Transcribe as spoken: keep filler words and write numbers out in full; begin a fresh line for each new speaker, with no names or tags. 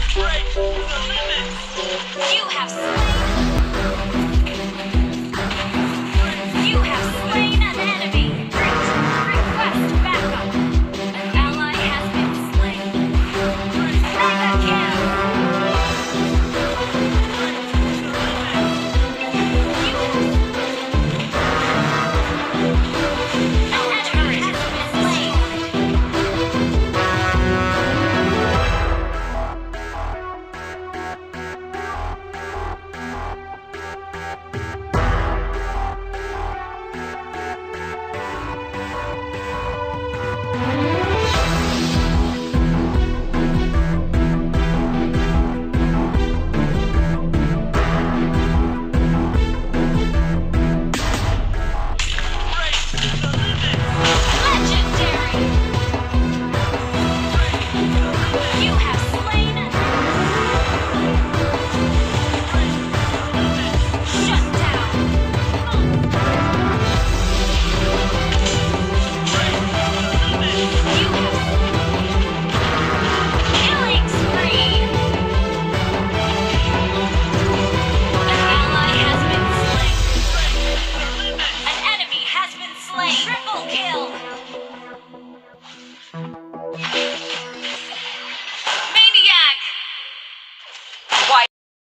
Break the limits!
You have slain. You have slain an enemy. Request backup. An ally has been slain. Mega kill. You Our turret has been slain. Legendary. You have slain an Shut down. You have killing spree. An ally has been slain. An enemy has been slain.